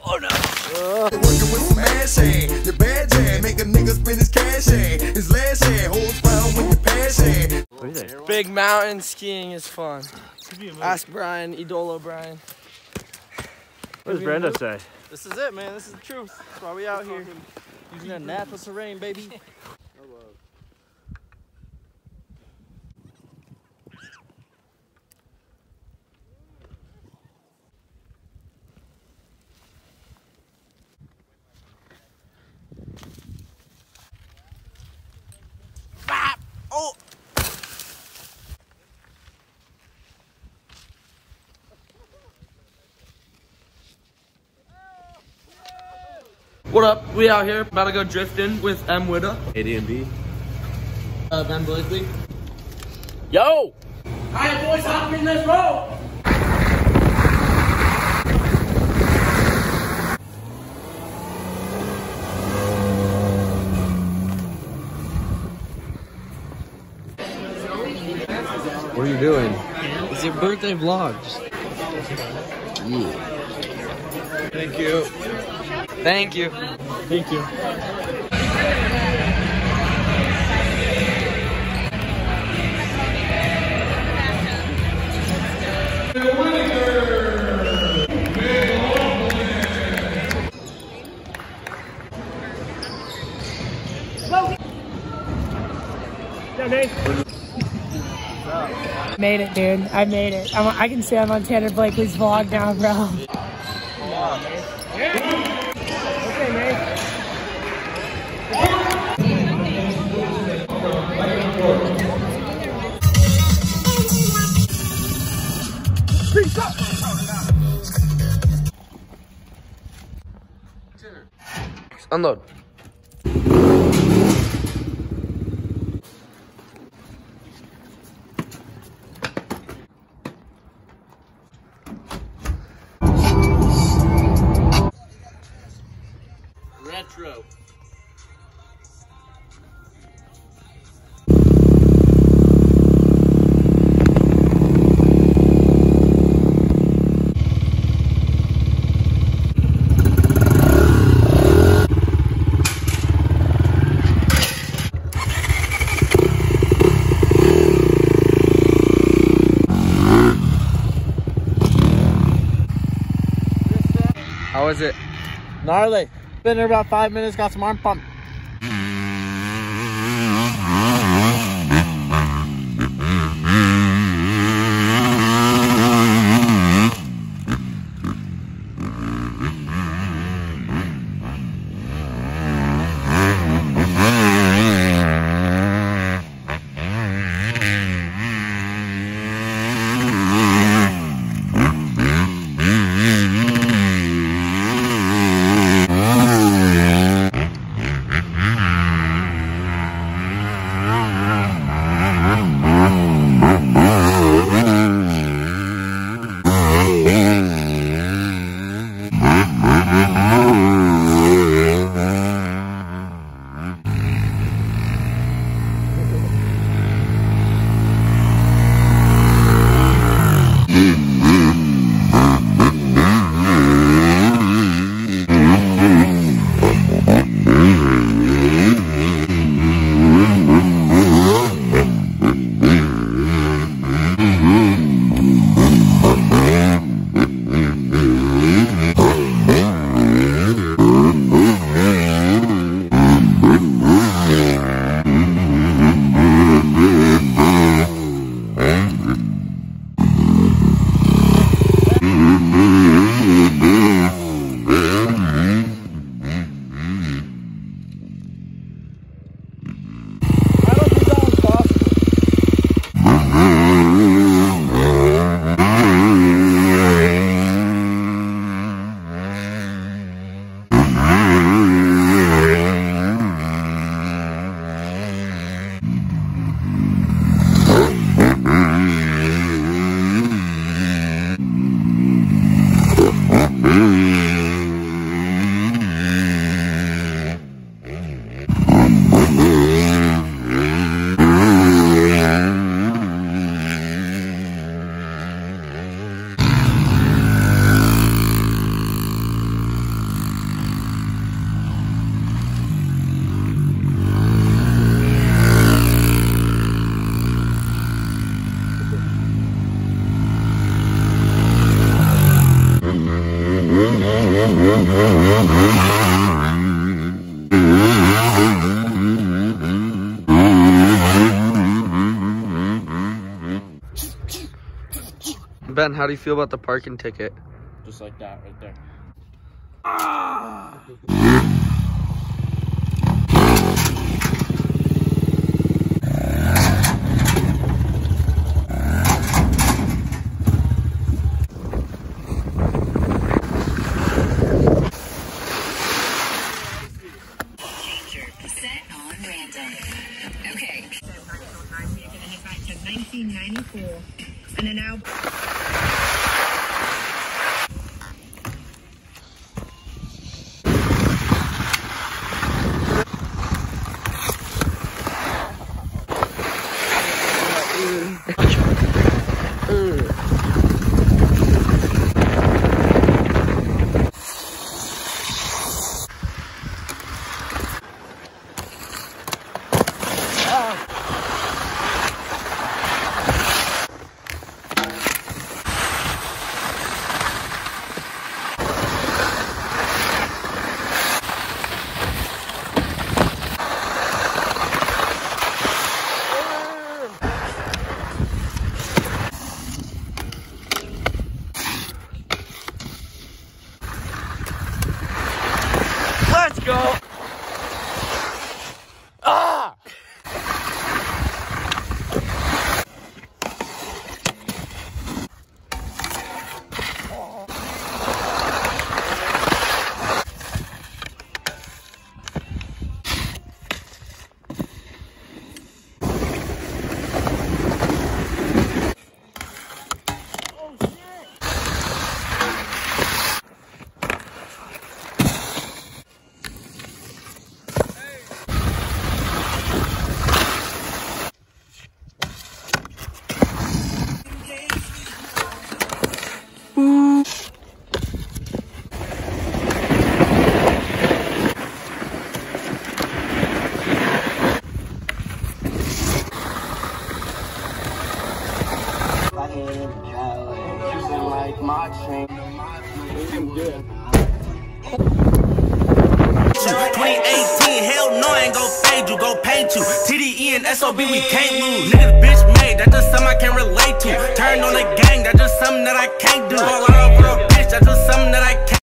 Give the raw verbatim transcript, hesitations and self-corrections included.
Oh no! Uh. Working with some ass hand, your bad jam, make a nigga spend his cash hand. His last hand holds found when you pass hand. What is it? Big mountain skiing is fun. Ask Brian, Idolo Brian. What does Brenda say? This is it, man. This is the truth. That's why we out here. Using that natural terrain, baby. Oh! What up? We out here about to go drifting with M Widda. A D and B. Uh, Ben Blakely. Yo! Alright, boys, hop in this road! What are you doing? It's your birthday vlog. Just... Yeah. Thank you. Thank you. Thank you. Made it, dude. I made it. I'm, I can say I'm on Tanner Blakely's vlog now, bro. Okay, mate. Unload. Retro. How was it? Gnarly. Been there about five minutes, got some arm pump. Ben, how do you feel about the parking ticket? Just like that, right there. Okay. nineteen ninety-four. And then now. Let's go! Ah! twenty eighteen, hell no, I ain't gon' fade you, go paint you. T D E and S O B, we can't lose. Niggas bitch made, that's just something I can relate to. Turned on the gang, that's just something that I can't do. Fall out over a bitch, that's just something that I can't